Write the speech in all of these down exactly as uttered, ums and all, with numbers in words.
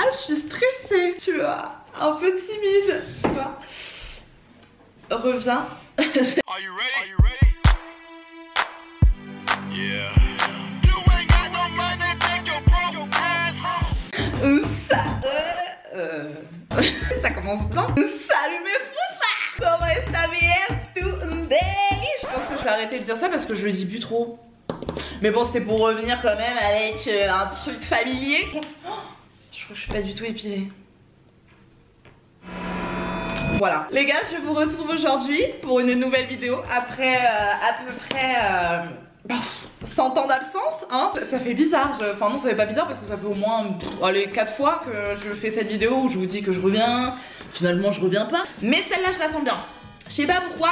je suis stressée, tu vois, un peu timide, tu vois. Reviens. Are you ready? Are you ready? Yeah. You ain't got no money, take your broke ass home. Ça, euh, euh, ça commence bien. Salut mes frères, comment est-ce que je pense que je vais arrêter de dire ça parce que je le dis plus trop. Mais bon, c'était pour revenir quand même avec euh, un truc familier. Oh, je crois que je suis pas du tout épilée. Voilà. Les gars, je vous retrouve aujourd'hui pour une nouvelle vidéo après euh, à peu près euh, cent ans d'absence, hein. Ça fait bizarre, je... enfin non, ça fait pas bizarre parce que ça fait au moins pff, allez, quatre fois que je fais cette vidéo où je vous dis que je reviens. Finalement, je reviens pas. Mais celle-là, je la sens bien. Je sais pas pourquoi.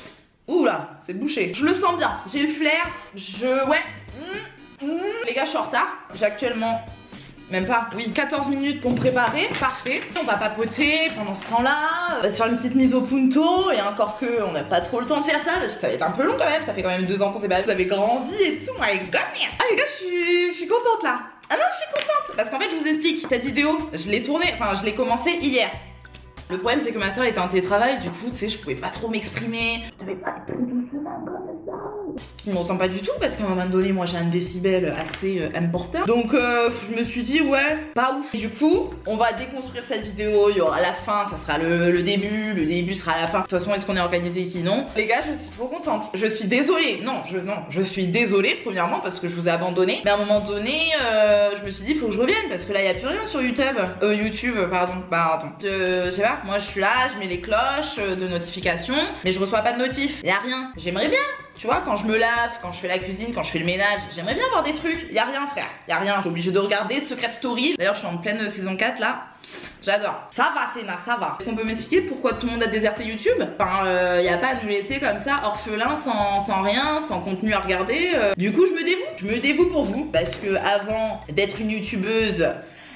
Ouh là, c'est bouché. Je le sens bien. J'ai le flair. Je... Ouais. Mmh, mmh. Les gars, je suis en retard. J'ai actuellement... Même pas, oui, quatorze minutes pour me préparer, parfait. On va papoter pendant ce temps-là, on va se faire une petite mise au punto, et encore que on n'a pas trop le temps de faire ça, parce que ça va être un peu long quand même, ça fait quand même deux ans qu'on s'est battu, vous avez grandi et tout, my god. Ah les gars, je suis, je suis contente là. Ah non, je suis contente, parce qu'en fait, je vous explique, cette vidéo, je l'ai tournée, enfin, je l'ai commencée hier. Le problème, c'est que ma soeur était en télétravail, du coup, tu sais, je pouvais pas trop m'exprimer. J'avais pas de plus doucement comme ça. Ce qui me ressemble pas du tout, parce qu'à un moment donné, moi, j'ai un décibel assez euh, important. Donc, euh, je me suis dit, ouais, pas ouf. Et du coup, on va déconstruire cette vidéo. Il y aura la fin, ça sera le, le début. Le début sera la fin. De toute façon, est-ce qu'on est organisé ici? Non. Les gars, je suis trop contente. Je suis désolée. Non, je, non, je suis désolée, premièrement, parce que je vous ai abandonné. Mais à un moment donné, euh, je me suis dit, faut que je revienne, parce que là, il y a plus rien sur YouTube. Euh, YouTube, pardon. Pardon. Je, je sais pas. Moi je suis là, je mets les cloches de notification, mais je reçois pas de notif. Y'a rien. J'aimerais bien, tu vois, quand je me lave, quand je fais la cuisine, quand je fais le ménage, j'aimerais bien voir des trucs. Y'a rien frère, y'a rien. Je suis obligée de regarder Secret Story. D'ailleurs je suis en pleine saison quatre là. J'adore. Ça va Sénat, ça va. Est-ce qu'on peut m'expliquer pourquoi tout le monde a déserté YouTube? Enfin, euh, y a pas à nous laisser comme ça, orphelins, sans, sans rien, sans contenu à regarder. Euh. Du coup je me dévoue. Je me dévoue pour vous. Parce que avant d'être une youtubeuse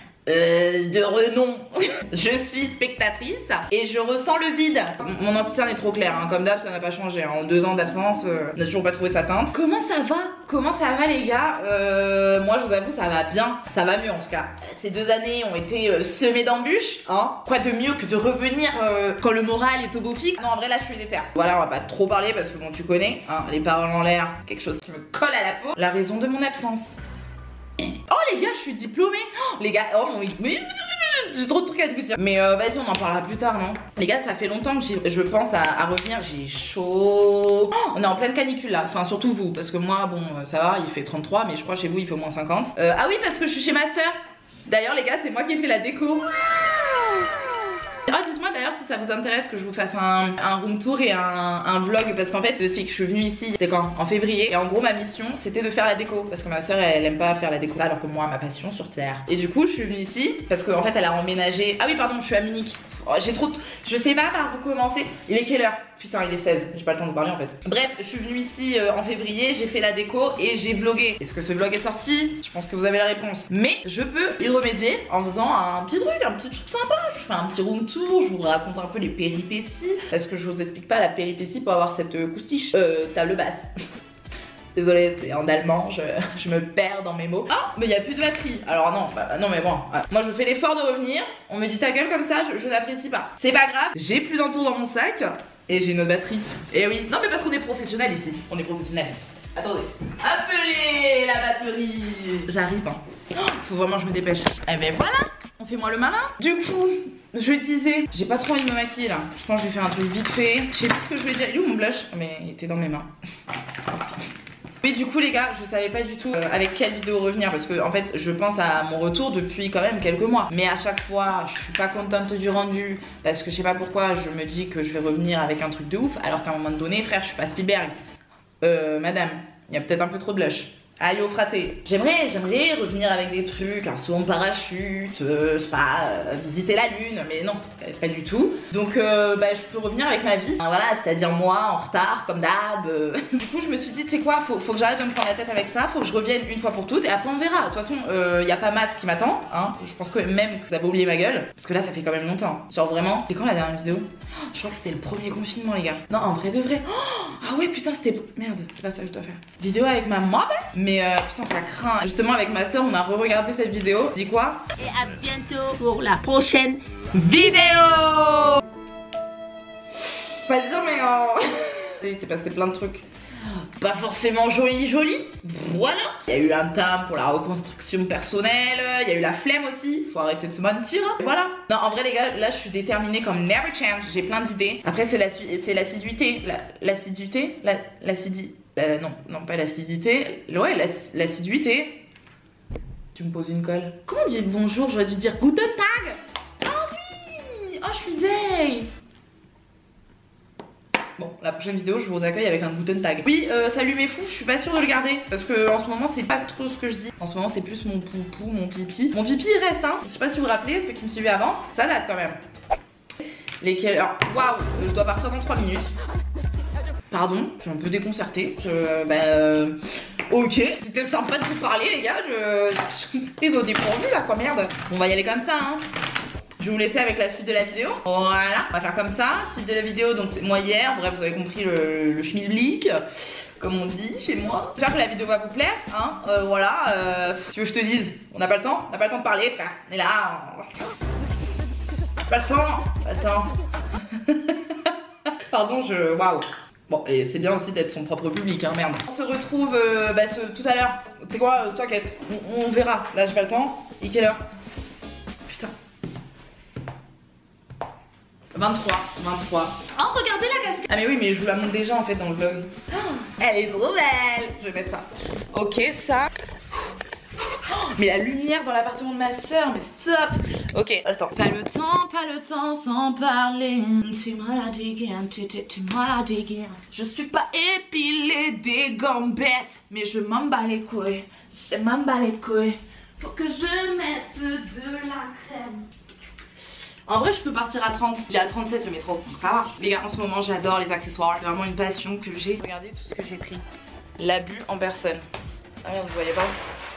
Euh, de renom, je suis spectatrice et je ressens le vide. Mon anti-cerne est trop clair, hein. Comme d'hab ça n'a pas changé, hein. En deux ans d'absence, euh, on n'a toujours pas trouvé sa teinte. Comment ça va? Comment ça va les gars? euh, Moi je vous avoue ça va bien, ça va mieux en tout cas. Ces deux années ont été euh, semées d'embûches, hein. Quoi de mieux que de revenir euh, quand le moral est au beau fixe? Non en vrai là je suis déter. Voilà, on va pas trop parler parce que bon tu connais, hein, les paroles en l'air, quelque chose qui me colle à la peau. La raison de mon absence. Oh les gars, je suis diplômée. Oh, les gars, oh mon... J'ai trop de trucs à te dire. Mais euh, vas-y, on en parlera plus tard, non? Les gars, ça fait longtemps que je pense à, à revenir. J'ai chaud. Oh, on est en pleine canicule là. Enfin, surtout vous. Parce que moi, bon, ça va, il fait trente-trois. Mais je crois chez vous, il fait au moins cinquante. Euh, ah oui, parce que je suis chez ma soeur. D'ailleurs, les gars, c'est moi qui ai fait la déco. Oh, dites-moi d'ailleurs si ça vous intéresse que je vous fasse un, un room tour et un, un vlog. Parce qu'en fait, je vous explique, je suis venue ici, c'était quand? En février. Et en gros, ma mission, c'était de faire la déco. Parce que ma soeur, elle, elle aime pas faire la déco. Alors que moi, ma passion sur Terre. Et du coup, je suis venue ici parce qu'en fait, elle a emménagé. Ah oui, pardon, je suis à Munich. Oh, j'ai trop... Je sais pas par où commencer. Il est quelle heure? Putain, il est seize. J'ai pas le temps de parler en fait. Bref, je suis venue ici euh, en février, j'ai fait la déco et j'ai vlogué. Est-ce que ce vlog est sorti? Je pense que vous avez la réponse. Mais je peux y remédier en faisant un petit truc, un petit truc sympa. Je fais un petit room tour, je vous raconte un peu les péripéties. Parce que je vous explique pas la péripétie pour avoir cette euh, coustiche. Euh, table basse. Désolée, c'est en allemand, je, je me perds dans mes mots. Ah, mais il n'y a plus de batterie. Alors non, bah, non mais bon, ouais. Moi je fais l'effort de revenir. On me dit ta gueule comme ça, je, je n'apprécie pas. C'est pas grave, j'ai plus d'un tour dans mon sac et j'ai une autre batterie. Et oui, non mais parce qu'on est professionnels ici, on est professionnels. Attendez, appelez la batterie. J'arrive, hein. Oh, faut vraiment que je me dépêche. Eh ben voilà, on fait moi le malin. Du coup, je disais, j'ai pas trop envie de me maquiller là. Je pense que je vais faire un truc vite fait. Je sais plus ce que je voulais dire. Il est où mon blush? Mais il était dans mes mains. Oui, du coup les gars, je savais pas du tout euh, avec quelle vidéo revenir parce que en fait je pense à mon retour depuis quand même quelques mois. Mais à chaque fois je suis pas contente du rendu parce que je sais pas pourquoi je me dis que je vais revenir avec un truc de ouf alors qu'à un moment donné frère je suis pas Spielberg. Euh madame, il y a peut-être un peu trop de blush. Aïe au fraté. J'aimerais, j'aimerais revenir avec des trucs, un saut en parachute, euh, je sais pas, euh, visiter la lune, mais non, pas du tout. Donc euh, bah, je peux revenir avec ma vie, enfin, voilà, c'est-à-dire moi en retard, comme d'hab. Euh. Du coup je me suis dit, tu sais quoi, faut, faut que j'arrête de me prendre la tête avec ça, faut que je revienne une fois pour toutes et après on verra. De toute façon, il euh, y a pas masse qui m'attend, hein. Je pense que même que vous avez oublié ma gueule, parce que là ça fait quand même longtemps. Genre vraiment, c'est quand la dernière vidéo? Oh, je crois que c'était le premier confinement les gars. Non, en vrai de vrai. Oh, ah ouais putain, c'était... Merde, c'est pas ça que je dois faire. Vidéo avec ma mother, mais Mais euh, putain ça craint. Justement avec ma soeur on a re-regardé cette vidéo. Dis quoi? Et à bientôt pour la prochaine vidéo. Pas dire mais euh... c'est passé plein de trucs. Pas forcément joli joli. Voilà. Il y a eu l'entame pour la reconstruction personnelle. Il y a eu la flemme aussi. Faut arrêter de se mentir. Voilà. Non en vrai les gars, là je suis déterminée comme never change. J'ai plein d'idées. Après c'est l'assiduité. L'assiduité la, L'assiduité. La, non, non pas l'acidité. Ouais, l'assiduité. Tu me poses une colle. Comment on dit bonjour? J'aurais dû dire Guten Tag. Oh oui. Oh je suis deg. Bon, la prochaine vidéo, je vous accueille avec un Guten Tag. Oui, euh, salut mes fous, je suis pas sûre de le garder. Parce que en ce moment, c'est pas trop ce que je dis. En ce moment, c'est plus mon poupou, mon pipi. Mon pipi, il reste, hein. Je sais pas si vous vous rappelez, ceux qui me suivaient avant, ça date quand même. Lesquels. Waouh, je dois partir dans trois minutes. Pardon, je suis un peu déconcertée. Je. Bah. Euh, ok, c'était sympa de vous parler, les gars. Je. Je suis prise au dépourvu là, quoi, merde. On va y aller comme ça, hein. Je vais vous laisser avec la suite de la vidéo. Voilà, on va faire comme ça. Suite de la vidéo, donc c'est moi hier. Bref, vous avez compris le, le schmilblick, comme on dit chez moi. J'espère que la vidéo va vous plaire. Hein. Euh, voilà. Euh, tu veux que je te dise? On n'a pas le temps. On n'a pas le temps de parler, frère. On est là. On... Pas le temps. Pas le temps. Pardon, je. Waouh. Bon, et c'est bien aussi d'être son propre public, hein, merde. On se retrouve euh, bah, ce, tout à l'heure. Tu sais quoi? T'inquiète. On, on verra. Là, j'ai pas le temps. Et quelle heure? vingt-trois, vingt-trois. Oh, regardez la casquette. Ah mais oui, mais je vous la montre déjà en fait dans le vlog. Oh, elle est trop belle. Je vais mettre ça. Ok, ça. Oh, mais la lumière dans l'appartement de ma soeur, mais stop. Ok, attends. Pas le temps, pas le temps sans parler. Tu m'as la dégaine, tu, tu, tu m'as la dégaine. Je suis pas épilée des gambettes, mais je m'en bats les couilles. Je m'en bats les couilles. Faut que je mette de la crème. En vrai, je peux partir à trente. Il est à trente-sept le métro, donc ça va. Les gars, en ce moment, j'adore les accessoires. C'est vraiment une passion que j'ai. Regardez tout ce que j'ai pris. L'abus en personne. Ah merde, vous voyez pas?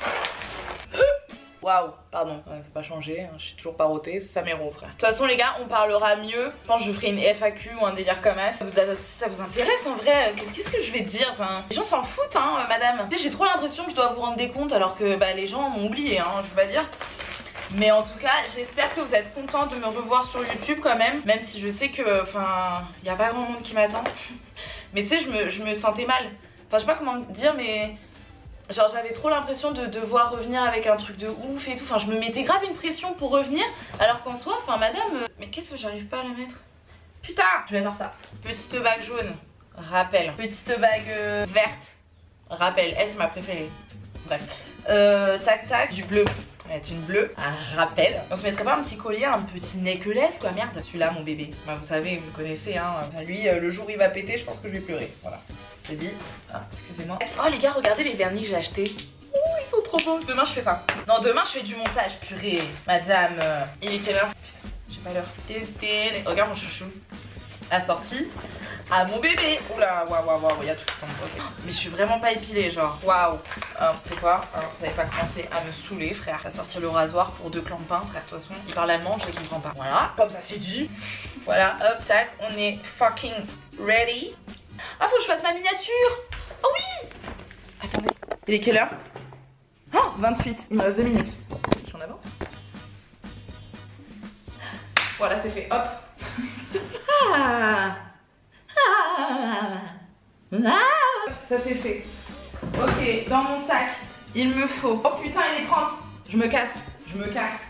Waouh, pardon. Ouais, c'est pas changé. Hein. Je suis toujours pas rotée. C'est Saméro, frère. De toute façon, les gars, on parlera mieux. Je pense que je ferai une F A Q ou un délire comme ça. Ça vous, ça vous intéresse en vrai? Qu'est-ce que je vais dire? Enfin, les gens s'en foutent, hein, madame. Tu sais, j'ai trop l'impression que je dois vous rendre des comptes alors que bah, les gens m'ont oublié, hein, je veux pas dire. Mais en tout cas, j'espère que vous êtes contents de me revoir sur YouTube quand même. Même si je sais que, enfin, il n'y a pas grand monde qui m'attend. Mais tu sais, je me, je me sentais mal. Enfin, je sais pas comment dire, mais genre j'avais trop l'impression de devoir revenir avec un truc de ouf et tout. Enfin, je me mettais grave une pression pour revenir. Alors qu'en soi, enfin, madame, euh... mais qu'est-ce que j'arrive pas à la mettre? Putain, je vais être en retard. Petite bague jaune, rappel. Petite bague euh, verte, rappel. Elle, c'est ma préférée. Bref. Euh, tac tac, du bleu. Mettre une bleue, un rappel. On se mettrait pas un petit collier, un petit necklace quoi, merde. Celui-là, mon bébé. Bah, vous savez, vous me connaissez, hein. Lui, euh, le jour où il va péter, je pense que je vais pleurer. Voilà. C'est dit. Ah, excusez-moi. Oh les gars, regardez les vernis que j'ai achetés. Oh, ils sont trop beaux. Demain, je fais ça. Non, demain, je fais du montage, purée. Madame, euh... il est quelle heure? Putain, j'ai pas l'heure. Regarde mon chouchou. La sortie à mon bébé. Oula, waouh, waouh, waouh, il y a tout le temps. Mais je suis vraiment pas épilée, genre. Waouh. Euh, c'est quoi hein, vous n'avez pas commencé à me saouler, frère. À sortir le rasoir pour deux clampins, frère. De toute façon, il parle allemand, je ne comprends pas. Voilà, comme ça c'est dit. Voilà, hop, tac, on est fucking ready. Ah, faut que je fasse ma miniature. Oh oui. Attendez. Il est quelle heure? Oh, vingt-huit. Il me reste deux minutes. J'en avance. Voilà, c'est fait. Hop. Ah. Ah. Ah. Ça c'est fait. Ok, dans mon sac, il me faut... Oh putain, il est trente. Je me casse, je me casse.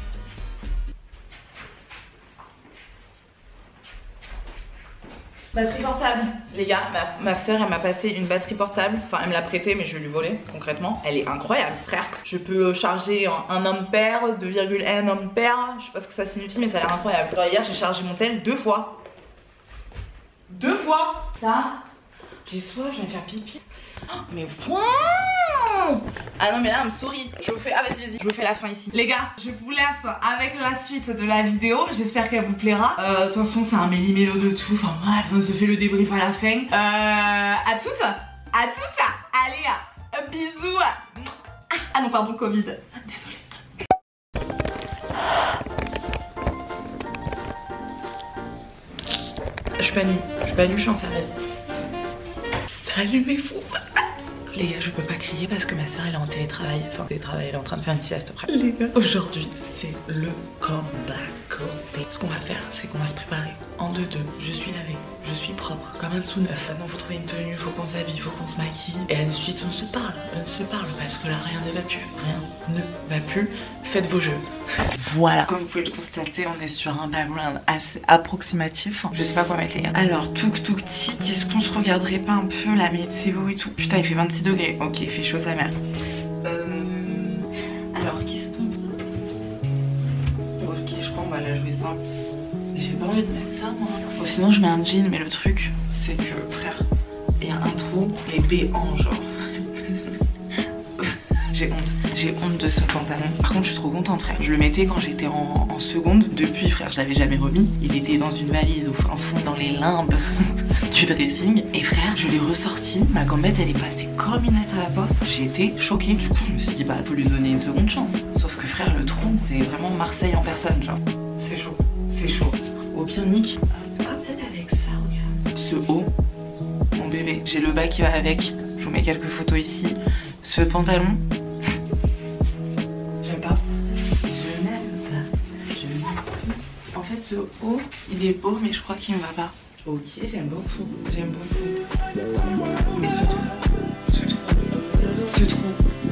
Batterie portable. Les gars, ma, ma soeur, elle m'a passé une batterie portable. Enfin, elle me l'a prêtée, mais je vais lui voler, concrètement. Elle est incroyable, frère. Je peux charger en un ampère, deux virgule un ampère. Je sais pas ce que ça signifie, mais ça a l'air incroyable. Genre hier, j'ai chargé mon tel deux fois. Deux fois. Ça, j'ai soif, je vais faire pipi. Oh, mais wow. Ah non mais là elle me sourit. Je vous fais, ah vas-y vas-y, je vous fais la fin ici. Les gars, je vous laisse avec la suite de la vidéo. J'espère qu'elle vous plaira. Euh, de toute façon c'est un méli-mélo de tout. Enfin bref, on se fait le débrief à la fin. Euh, à toutes, à toutes. Allez, un bisou. Ah non pardon, Covid. Désolée. Je suis pas nue, je suis pas nue, je suis en serviette. Salut mes fous. Les gars, je peux pas crier parce que ma soeur elle est en télétravail. Enfin, télétravail, elle est en train de faire une sieste après. Les gars, aujourd'hui, c'est le comeback day. Ce qu'on va faire, c'est qu'on va se préparer. En deux deux, je suis lavée, je suis propre, comme un sous neuf. Maintenant, faut trouver une tenue, faut qu'on s'habille, faut qu'on se maquille. Et ensuite, on se parle, on se parle parce que là, rien ne va plus. Rien ne va plus. Faites vos jeux. Voilà. Comme vous pouvez le constater, on est sur un background assez approximatif. Je sais pas quoi mettre les gars. Alors, touk touk tic, est-ce qu'on se regarderait pas un peu la météo et tout? Putain, il fait vingt-six degrés. Ok, il fait chaud sa mère. Euh... Alors, qu'est-ce qu'on... Ok, je crois qu'on va la jouer simple. J'ai pas envie de mettre ça, moi. Bon, sinon, je mets un jean, mais le truc, c'est que, frère, il y a un trou, mais béant, genre. J'ai honte, j'ai honte de ce pantalon. Par contre, je suis trop contente, frère. Je le mettais quand j'étais en, en seconde. Depuis, frère, je l'avais jamais remis. Il était dans une valise au fin fond, dans les limbes du dressing. Et frère, je l'ai ressorti. Ma gambette, elle est passée comme une lettre à la poste. J'ai été choquée. Du coup, je me suis dit, bah, faut lui donner une seconde chance. Sauf que, frère, le trou, c'est vraiment Marseille en personne, genre. C'est chaud, c'est chaud. Au pire, nique. Ah, peut-être avec ça, regarde. Ce haut, mon bébé. J'ai le bas qui va avec. Je vous mets quelques photos ici. Ce pantalon. Ce haut, il est beau, mais je crois qu'il me va pas. Ok, j'aime beaucoup, j'aime beaucoup. Mais ce trou, ce trou, ce trou.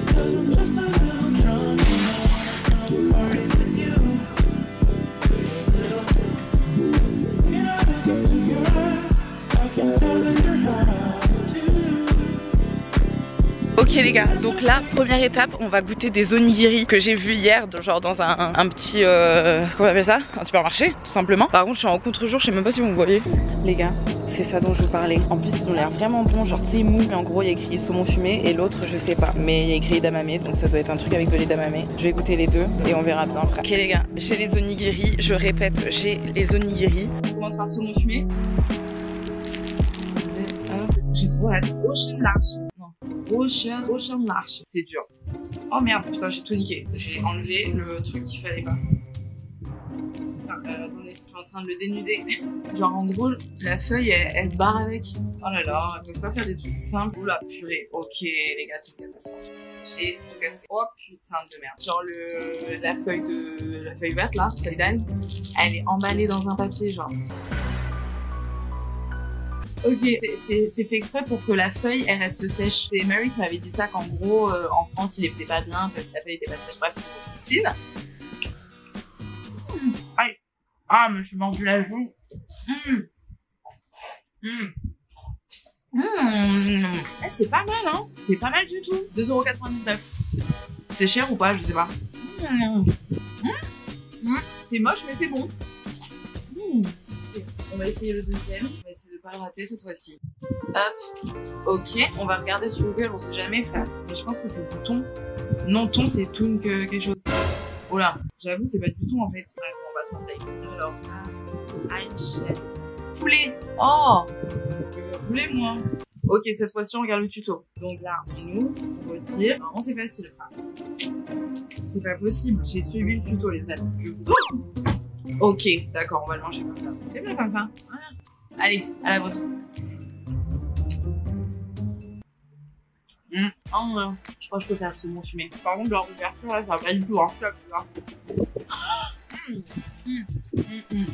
Ok les gars, donc là, première étape, on va goûter des onigiri que j'ai vu hier, genre dans un, un petit, euh, comment on appelle ça, un supermarché, tout simplement. Par contre, je suis en contre-jour, je sais même pas si vous me voyez. Les gars, c'est ça dont je vous parlais. En plus, ils ont l'air vraiment bons, genre c'est mou, mais en gros, il y a écrit saumon fumé et l'autre, je sais pas. Mais il y a écrit edamame, donc ça doit être un truc avec de l'edamame. Je vais goûter les deux et on verra bien après. Ok les gars, j'ai les onigiri, je répète, j'ai les onigiri. On commence par saumon fumé. J'ai trop hâte. Ocean large. Ocean, Ocean large. C'est dur. Oh merde, putain, j'ai tout niqué. J'ai enlevé le truc qu'il fallait pas. Putain, euh, attendez, je suis en train de le dénuder. Genre en gros, la feuille, elle, elle se barre avec. Oh là là, on peut pas faire des trucs simples. Oula, purée. Ok, les gars, c'est une catastrophe. J'ai tout cassé. Oh putain de merde. Genre le, la feuille de, la feuille verte là, feuille d'algue, elle est emballée dans un papier, genre. Ok, c'est fait exprès pour que la feuille elle reste sèche. C'est Mary qui m'avait dit ça qu'en gros euh, en France il les faisait pas bien parce que la feuille était pas sèche. Bref, c'est utile. Mmh. Aïe. Ah, mais je suis mordu la joue. Mmh. Mmh. Mmh. Eh, c'est pas mal hein. C'est pas mal du tout. deux euros quatre-vingt-dix-neuf. C'est cher ou pas? Je sais pas. Mmh. Mmh. C'est moche mais c'est bon. Mmh. On va essayer le deuxième. On va essayer de pas le rater cette fois-ci. Hop. Ok. On va regarder sur Google, on sait jamais frère. Mais je pense que c'est du thon. Non, thon c'est thon que quelque chose. Oh là, j'avoue c'est pas du thon en fait. Bref, on va translate. Alors, Einstein. Poulet. Oh, poulet moi. Ok, cette fois-ci on regarde le tuto. Donc là, on ouvre, on retire. Vraiment c'est facile frère. C'est pas possible. J'ai suivi le tuto les amis. Je vous... Ok, d'accord, on va le manger comme ça. C'est bien comme ça. Voilà. Allez, à la vôtre. Mmh. Oh, non. Je crois que je peux faire le saumon fumé. Par contre, leur ouverture, là, ça va pas du tout. Hein. Mmh. Mmh. Mmh. Mmh.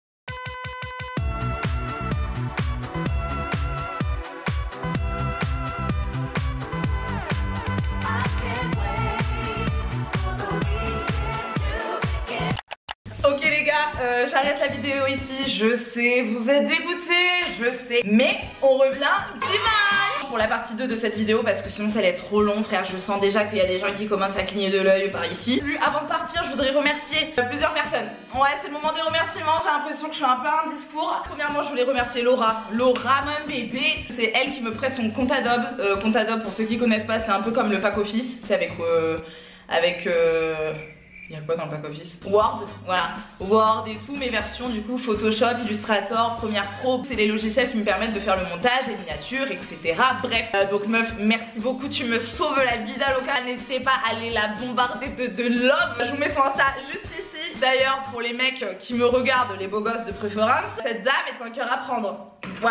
Ok les gars, euh, j'arrête la vidéo ici, je sais, vous êtes dégoûtés, je sais, mais on revient dimanche pour la partie deux de cette vidéo parce que sinon ça allait être trop long frère, je sens déjà qu'il y a des gens qui commencent à cligner de l'œil par ici. Plus avant de partir, je voudrais remercier plusieurs personnes. Ouais, c'est le moment des remerciements, j'ai l'impression que je fais un peu un discours. Premièrement, je voulais remercier Laura, Laura mon bébé, c'est elle qui me prête son compte Adobe. Euh, compte Adobe, pour ceux qui connaissent pas, c'est un peu comme le pack office, c'est avec... Euh, avec... Euh... Il y a quoi dans le pack office? Word, voilà, Word et tout, mes versions du coup, Photoshop, Illustrator, Premiere Pro, c'est les logiciels qui me permettent de faire le montage, les miniatures, et cetera. Bref, euh, donc meuf, merci beaucoup, tu me sauves la vie d'Aloca. N'hésitez pas à aller la bombarder de, de love. Je vous mets son Insta juste ici. D'ailleurs, pour les mecs qui me regardent, les beaux gosses de préférence, cette dame est un cœur à prendre. Voilà.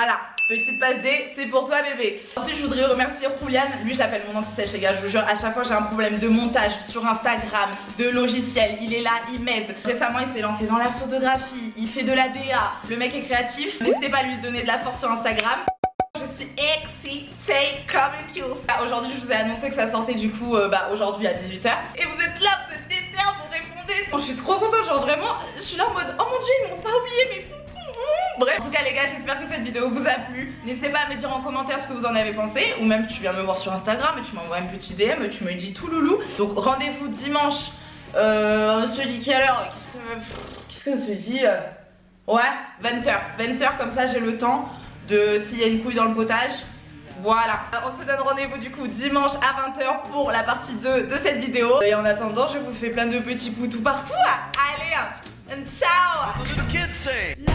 petite passe D, c'est pour toi bébé. Ensuite je voudrais remercier Julian, lui je l'appelle mon anti-sèche les gars, je vous jure, à chaque fois j'ai un problème de montage sur Instagram, de logiciel, il est là, il m'aide. Récemment il s'est lancé dans la photographie, il fait de la D A, le mec est créatif, n'hésitez pas à lui donner de la force sur Instagram. Je suis excitée comme une kios. Aujourd'hui je vous ai annoncé que ça sortait du coup euh, bah, aujourd'hui à dix-huit heures. Et vous êtes là, vous êtes déter, vous répondez. Bon, je suis trop contente, genre vraiment, je suis là en mode oh mon dieu ils m'ont pas oublié mais... Bref, en tout cas les gars, j'espère que cette vidéo vous a plu. N'hésitez pas à me dire en commentaire ce que vous en avez pensé. Ou même tu viens me voir sur Instagram et tu m'envoies un petit D M, tu me dis tout loulou. Donc rendez-vous dimanche, euh, on se dit quelle heure? Qu'est-ce que qu'est-ce qu'on se dit? Ouais, vingt heures. vingt heures comme ça j'ai le temps de s'il y a une couille dans le potage. Voilà, on se donne rendez-vous du coup dimanche à vingt heures pour la partie deux de cette vidéo. Et en attendant, je vous fais plein de petits poutous partout. Allez, ciao.